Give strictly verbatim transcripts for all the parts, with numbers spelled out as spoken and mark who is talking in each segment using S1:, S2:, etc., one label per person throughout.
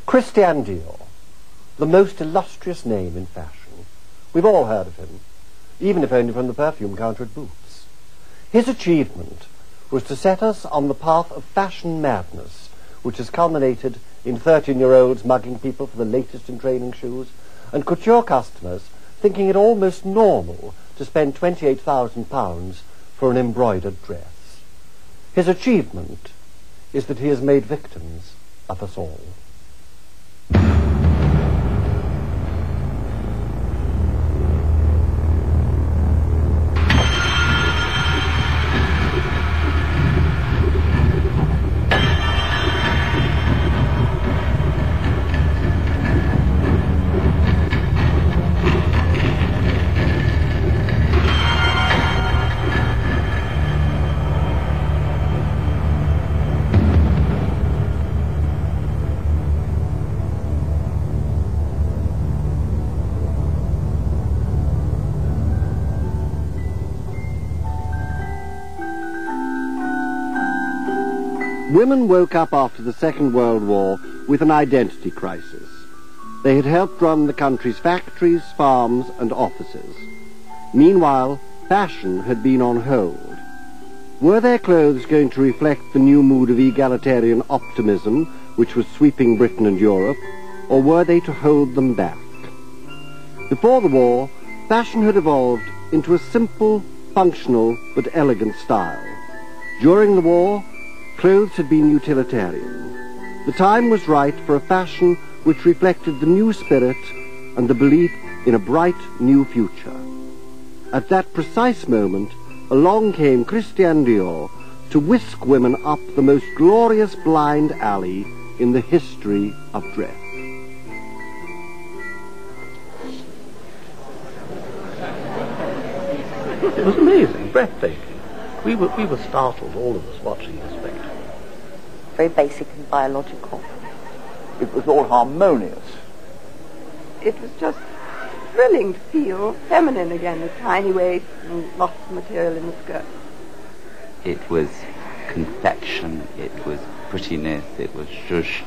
S1: Christian Dior, the most illustrious name in fashion. We've all heard of him, even if only from the perfume counter at Boots. His achievement was to set us on the path of fashion madness, which has culminated in thirteen-year-olds mugging people for the latest in training shoes, and couture customers thinking it almost normal to spend twenty-eight thousand pounds for an embroidered dress. His achievement is that he has made victims of us all. Women woke up after the Second World War with an identity crisis. They had helped run the country's factories, farms, and offices. Meanwhile, fashion had been on hold. Were their clothes going to reflect the new mood of egalitarian optimism which was sweeping Britain and Europe, or were they to hold them back? Before the war, fashion had evolved into a simple, functional, but elegant style. During the war, clothes had been utilitarian. The time was right for a fashion which reflected the new spirit and the belief in a bright new future. At that precise moment, along came Christian Dior to whisk women up the most glorious blind alley in the history of dress.
S2: It was amazing, breathtaking. We were, we were startled, all of us, watching this spectacle.
S3: Very basic and biological.
S4: It was all harmonious.
S5: It was just thrilling to feel feminine again, with tiny waists and lots of material in the skirt.
S6: It was confection, it was prettiness, it was zhuzh.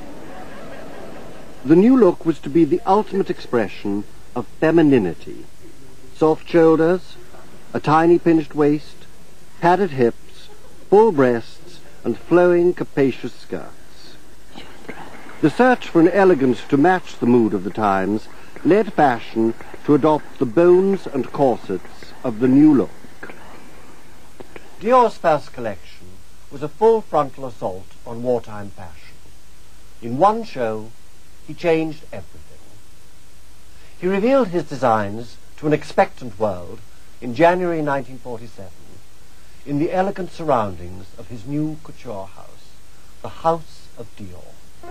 S1: The new look was to be the ultimate expression of femininity. Soft shoulders, a tiny pinched waist, padded hips, full breasts, and flowing, capacious skirts. The search for an elegance to match the mood of the times led fashion to adopt the bones and corsets of the new look. Dior's first collection was a full frontal assault on wartime fashion. In one show, he changed everything. He revealed his designs to an expectant world in January nineteen forty-seven. In the elegant surroundings of his new couture house, the House of Dior.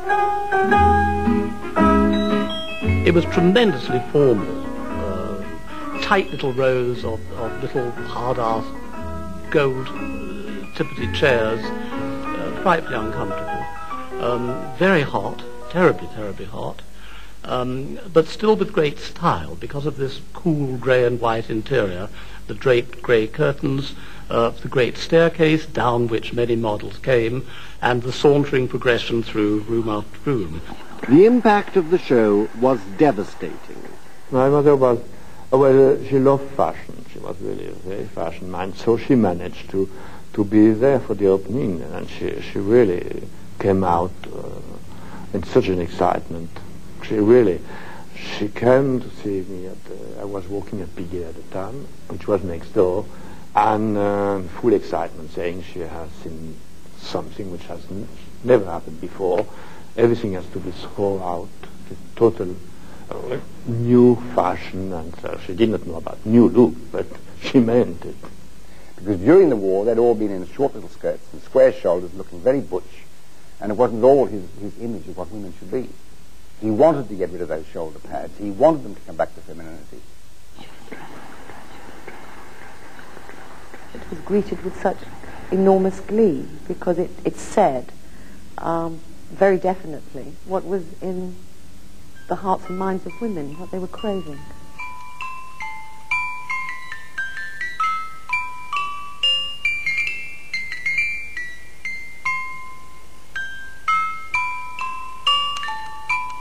S2: It was tremendously formal. Uh, tight little rows of, of little hard-ass gold uh, tippety chairs, uh, frightfully uncomfortable. Um, very hot, terribly, terribly hot, um, but still with great style because of this cool grey and white interior, the draped grey curtains, Uh, the great staircase down which many models came, and the sauntering progression through room after room.
S1: The impact of the show was devastating.
S4: My mother was, oh, well, she loved fashion. She was really very fashion-minded, so she managed to, to be there for the opening, and she, she really came out uh, in such an excitement. She really, she came to see me at, uh, I was working at Piguet at the time, which was next door, and uh, full excitement, saying she has seen something which has n- never happened before. Everything has to be thrown out, the total uh, new fashion, and uh, she did not know about new look, but she meant it.
S7: Because during the war, they'd all been in short little skirts and square shoulders, looking very butch, and it wasn't all his, his image of what women should be. He wanted to get rid of those shoulder pads. He wanted them to come back to femininity.
S3: It was greeted with such enormous glee because it, it said um, very definitely what was in the hearts and minds of women, what they were craving.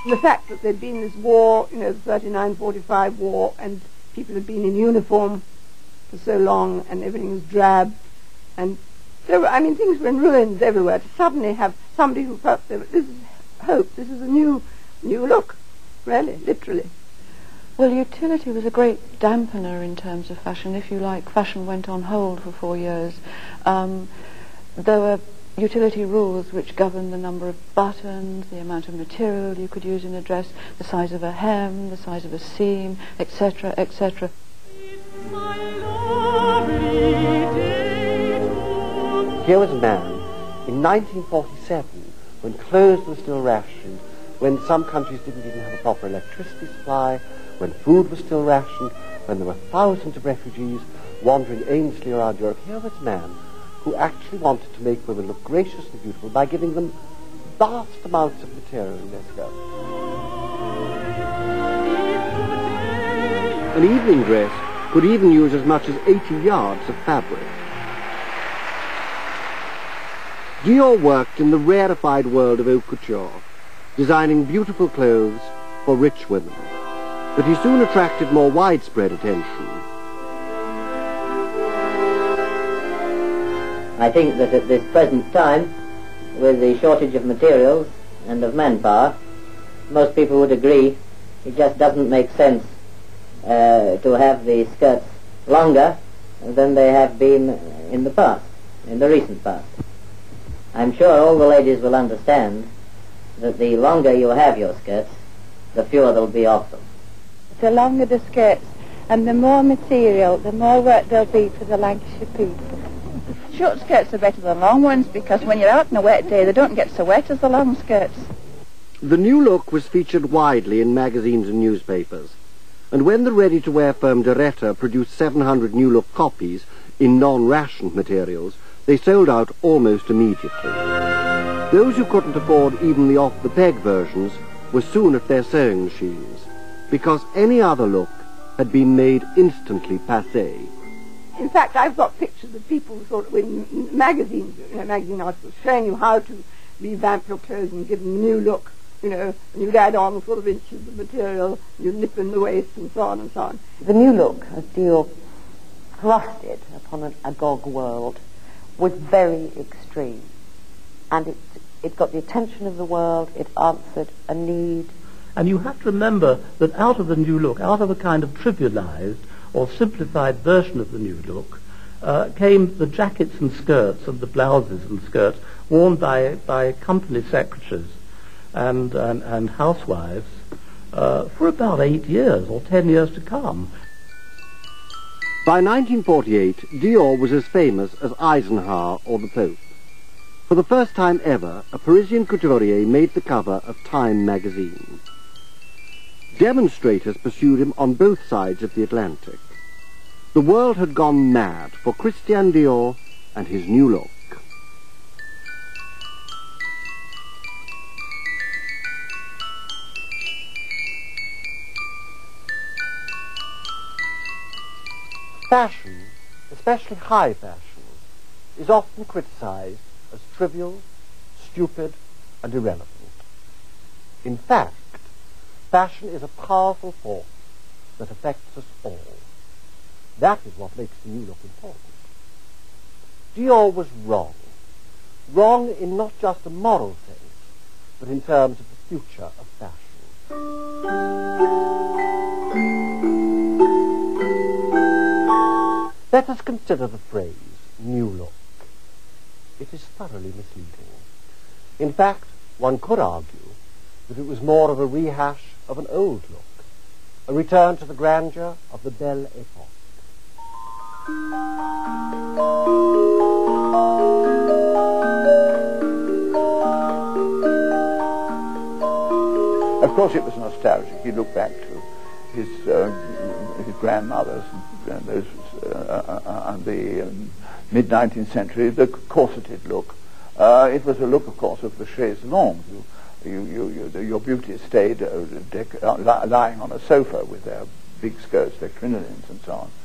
S5: the fact that there'd been this war, you know, the thirty-nine forty-five war, and people had been in uniform for so long, and everything was drab, and there were, I mean, things were in ruins everywhere. To suddenly have somebody who felt that this is hope, this is a new, new look, really, literally.
S8: Well, utility was a great dampener in terms of fashion. If you like, fashion went on hold for four years. Um, there were utility rules which governed the number of buttons, the amount of material you could use in a dress, the size of a hem, the size of a seam, et cetera, et cetera.
S1: Here was a man in nineteen forty-seven, when clothes were still rationed, when some countries didn't even have a proper electricity supply, when food was still rationed, when there were thousands of refugees wandering aimlessly around Europe. Here was a man who actually wanted to make women look gracious and beautiful by giving them vast amounts of material in their skirts. An evening dress could even use as much as eighty yards of fabric. Dior worked in the rarefied world of haute couture, designing beautiful clothes for rich women, but he soon attracted more widespread attention.
S9: I think that at this present time, with the shortage of materials and of manpower, most people would agree it just doesn't make sense uh, to have the skirts longer than they have been in the past, in the recent past. I'm sure all the ladies will understand that the longer you have your skirts, the fewer there'll be of them.
S10: The longer the skirts and the more material, the more work there'll be for the Lancashire people.
S11: Short skirts are better than long ones because when you're out on a wet day, they don't get so wet as the long skirts.
S1: The new look was featured widely in magazines and newspapers, and when the ready-to-wear firm Doretta produced seven hundred new look copies in non-rationed materials, they sold out almost immediately. Those who couldn't afford even the off-the-peg versions were soon at their sewing machines, because any other look had been made instantly passé.
S5: In fact, I've got pictures of people sort of in magazines, you know, magazine articles showing you how to revamp your clothes and give them a new look, you know, and you'd add on sort of inches of material, you'd nip in the waist and so on and so on.
S3: The new look, as Dior thrusted upon an agog world, was very extreme. And it, it got the attention of the world, it answered a need.
S2: And you have to remember that out of the new look, out of a kind of trivialized or simplified version of the new look, uh, came the jackets and skirts and the blouses and skirts worn by, by company secretaries and, and, and housewives uh, for about eight years or ten years to come.
S1: By nineteen forty-eight, Dior was as famous as Eisenhower or the Pope. For the first time ever, a Parisian couturier made the cover of Time magazine. Demonstrators pursued him on both sides of the Atlantic. The world had gone mad for Christian Dior and his new look. Fashion, especially high fashion, is often criticized as trivial, stupid, and irrelevant. In fact, fashion is a powerful force that affects us all. That is what makes the new look important. Dior was wrong. Wrong in not just a moral sense, but in terms of the future of fashion. Let us consider the phrase, new look. It is thoroughly misleading. In fact, one could argue that it was more of a rehash of an old look, a return to the grandeur of the Belle Epoque.
S4: Of course it was nostalgic. He looked back to his uh, his grandmothers and, and those uh, uh, and the um, mid nineteenth century, the corseted look. Uh, it was a look, of course, of the chaise longue. You, you, you, you, the, your beauties stayed uh, dec- uh, li- lying on a sofa with their big skirts, their crinolines, and so on.